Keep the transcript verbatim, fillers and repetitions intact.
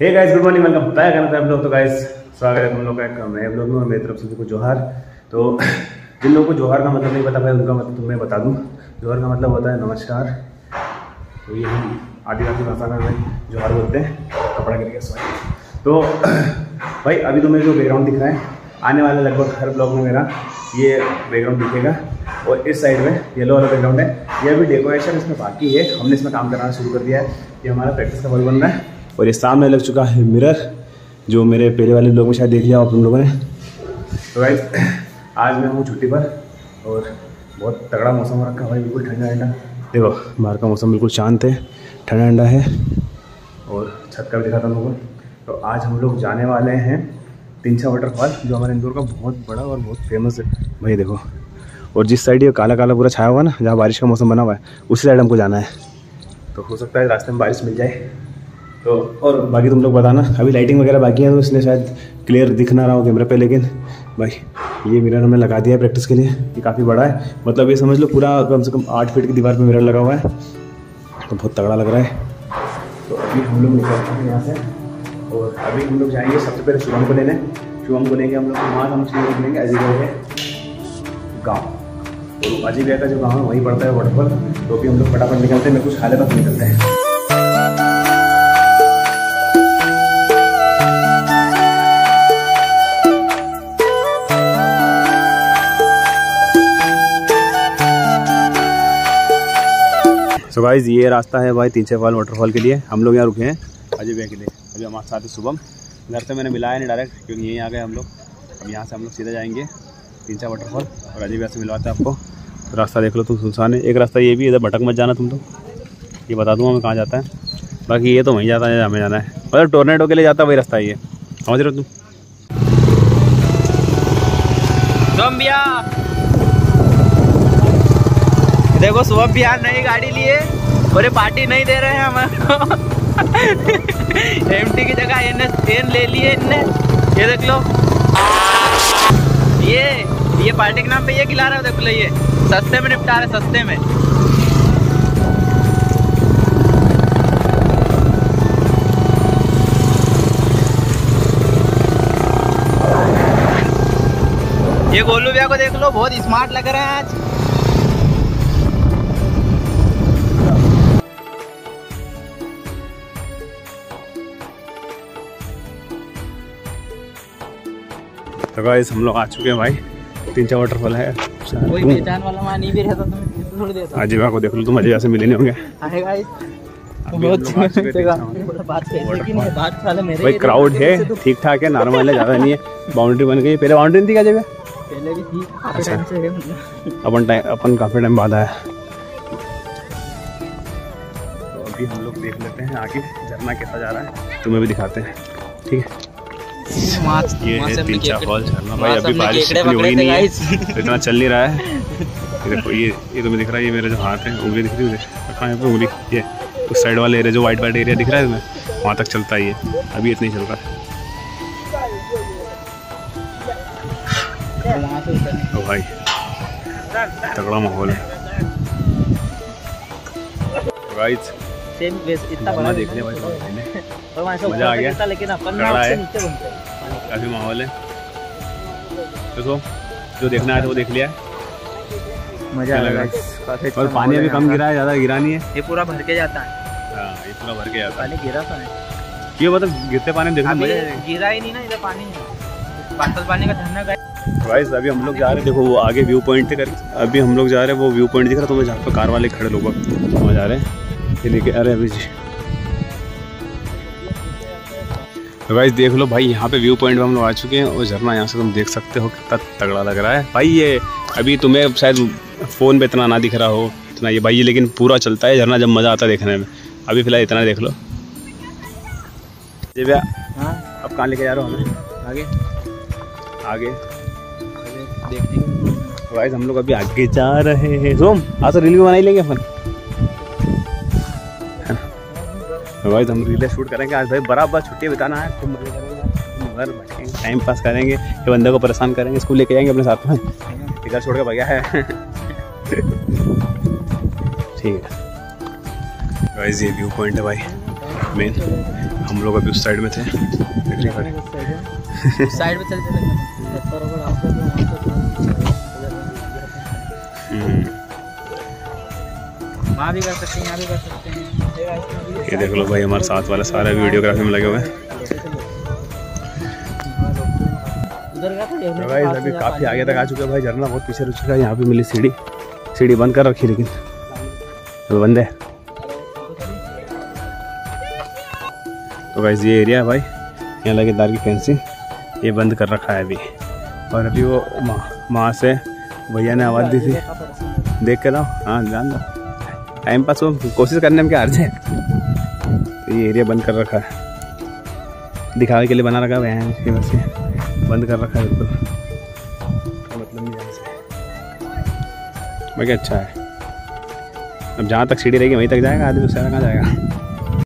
हे guys, good morning, welcome back another blog. तो guys स्वागत है तुम लोग का एक नए ब्लॉग में और मेरी तरफ से तुमको जोहार। तो जिन लोगों को जोहार का मतलब नहीं पता भाई, उनका मतलब तुम्हें बता दूं। जोहार का मतलब होता है नमस्कार। तो ये हम आदिवासी भाषा में हमें जोहार बोलते हैं। कपड़ा गिर गया सॉरी। तो भाई अभी तुम्हें जो बैकग्राउंड दिख रहा है, आने वाले लगभग हर ब्लॉग में मेरा ये बैकग्राउंड दिखेगा। और इस साइड में येलो वाला बैकग्राउंड है, ये अभी डेकोरेशन इसमें बाकी है। हमने इसमें काम करना शुरू कर दिया है। ये हमारा प्रैक्टिस का हॉल बन रहा है और ये सामने लग चुका है मिरर, जो मेरे पहले वाले ब्लॉग में शायद देख लिया आप तुम लोगों ने। तो गाइस आज मैं हूँ छुट्टी पर और बहुत तगड़ा मौसम हो रखा है भाई, बिल्कुल ठंडा ठंडा। देखो बाहर का मौसम बिल्कुल शांत है, ठंडा ठंडा है और छत का भी दिखा था लोगों को। तो आज हम लोग जाने वाले हैं तिनछा वाटरफॉल, जो हमारे इंदौर का बहुत बड़ा और बहुत फेमस है भाई। देखो, और जिस साइड ये काला काला पूरा छाया हुआ है ना, जहाँ बारिश का मौसम बना हुआ है, उसी साइड हमको जाना है। तो हो सकता है रास्ते में बारिश मिल जाए। तो और बाकी तुम लोग बताना, अभी लाइटिंग वगैरह बाकी है तो इसलिए शायद क्लियर दिख ना रहा हो कैमरे पे। लेकिन भाई ये मिरर हमने लगा दिया है प्रैक्टिस के लिए। ये काफ़ी बड़ा है, मतलब ये समझ लो पूरा कम से कम आठ फीट की दीवार पे मिरर लगा हुआ है। तो बहुत तगड़ा लग रहा है। तो अभी हम लोग निकलते हैं यहाँ से और अभी हम लोग जाएंगे सबसे पहले शुभम को लेने। शुभम को लेंगे हम लोग वहाँ हम शुरू लेंगे अजय भैया के गाँव। तो अजय भैया का जो गाँव है वहीं पड़ता है वाटरफॉल। तो अभी हम लोग फटाफट निकलते हैं, मैं कुछ खाले तक निकलते हैं। सो so गाइस ये रास्ता है भाई तिनछा वाटरफॉल के लिए। हम लोग यहाँ रुके हैं अजय भैया के लिए। अभी हमारे साथ है शुभम। घर से मैंने मिलाया नहीं डायरेक्ट, क्योंकि यहीं आ गए हम लोग। अब यहाँ से हम लोग सीधे जाएंगे तिनछा वाटरफॉल और अजय भैया से मिलवाते हैं आपको। तो रास्ता देख लो तुम, सुनसान है। एक रास्ता ये भी, इधर भटक मत जाना तुम। तो ये बता दूँगा मैं कहाँ जाता है। बाकी ये तो वहीं जाता है हमें जाना है, मतलब टोर्नेडो के लिए जाता है वही रास्ता है ये। समझ रहे हो तुम? शुभम भैया देखो, शुभम भैया नई गाड़ी लिए और ये पार्टी नहीं दे रहे हैं हमारे। एमटी की जगह एन एन ले लिए इनने। ये देख लो, ये ये पार्टी के नाम पे ये खिला रहे हो। देख लो, ये सस्ते में निपटा रहे, सस्ते में। ये गोलू भैया को देख लो, बहुत स्मार्ट लग रहे हैं आज। तो गाइस हम लोग आ चुके हैं भाई, तिनछा वाटरफॉल है। कोई पहचान वाला वहाँ नहीं भी रहता तो थोड़ी देता। अजय भैया को देख लो तुम, अजय भैया से मिले नहीं होंगे। हाय गाइस, भाई क्राउड है, ठीक ठाक है, नॉर्मल है, ज़्यादा नहीं है। बाउंड्री बन गई, पहले बाउंड्री नहीं थी क्या अजय भैया? पहले भी थी। अच्छा, अपन टाइम अपन काफ़ी टाइम बाद आया। तो अभी हम लोग देख लेते हैं आगे झरना कैसा जा रहा है, तुम्हें भी दिखाते हैं। ठीक है, ये है तिनछा फॉल झरना भाई। अभी बारिश इतनी हुई नहीं है, तो इतना चल नहीं रहा है। देखो ये ये तुम्हें दिख रहा है, ये मेरे जो हाथ है, उंगली दिख रही है मुझे, कहाँ है पे उंगली? ये उस साइड वाले एरिया, जो वाइट वाइट एरिया दिख रहा है तुम्हें, वहाँ तक चलता है ये। अभी इतना ही चल रहा है। तो भाई तगड़ा माहौल है। तो गाइस इतना देखने भाई मजा आ गया, लेकिन अपन काफी माहौल है। देखो जो देखना है वो देख लिया है, मजा लगा। और पानी अभी कम गिरा है, ज्यादा गिरा नहीं है। ये पूरा भर के जाता है। हाँ ये पूरा भर के जाता है। पानी गिरा तो है, ये मतलब गिरते पानी देखने मजा है। गिरा ही नहीं ना, इधर पानी है, बादल पानी का झरना है। गाइस अभी हम लोग जा रहे हैं, देखो वो आगे व्यू पॉइंट कर। अभी हम लोग जा रहे हैं, वो व्यू पॉइंट दिख रहा है तुम्हें, जहाँ पे कार वाले खड़े लोग वहाँ जा रहे हैं। ये लेके अरे अभी जी, तो गाइस देख लो भाई, यहाँ पे व्यू पॉइंट में हम लोग आ चुके हैं और झरना यहाँ से तुम देख सकते हो कितना तगड़ा लग रहा है भाई। ये अभी तुम्हें शायद फ़ोन पे इतना ना दिख रहा हो इतना ये भाई, ये लेकिन पूरा चलता है झरना, जब मज़ा आता है देखने में। अभी फिलहाल इतना देख लो। जी भैया, हाँ अब कहाँ लेके जा रहे हो हमें? आगे आगे देखने। तो गाइस हम लोग अभी आगे जा रहे हैं। सोम आज तो रील भी बना ही लेंगे अपन। भाई हम रीलें शूट करेंगे आज भाई, बराबर छुट्टी बिताना है, खूब मजे करेंगे, घर बैठेंगे, टाइम पास करेंगे, ये बंदे को परेशान करेंगे, स्कूल लेके जाएंगे अपने साथ में, इधर छोड़ के भैया है। ठीक है गाइस, ये व्यू पॉइंट है भाई मेन। हम लोग अभी उस साइड में थे। साइड में चल चले वहाँ भी कर सकते हैं, यहाँ भी कर सकते हैं। ये देख लो भाई, हमारे साथ वाले सारे वीडियोग्राफी में लगे हुए हैं। तो भाई अभी काफ़ी आगे तक आ चुके हैं भाई, झरना बहुत पीछे रुक चुका है। यहाँ पे मिली सीढ़ी, सीढ़ी बंद कर रखी लेकिन तो बंद है। तो गाइस ये एरिया है भाई, यहाँ लगे तार की फेंसिंग, ये बंद कर रखा है अभी। और अभी वो वहाँ से भैया ने आवाज़ दी थी, देख कर आओ। हाँ ध्यान दो, टाइम पास को कोशिश करने में क्या अर्ज है। तो ये एरिया बंद कर रखा है, दिखावे के लिए बना रखा है, इसकी वजह से बंद कर रखा है बिल्कुल, मतलब नहीं यहाँ से। बाकी अच्छा है, अब जहाँ तक सीढ़ी रहेगी वहीं तक जाएगा आदमी, उससे कहाँ जाएगा।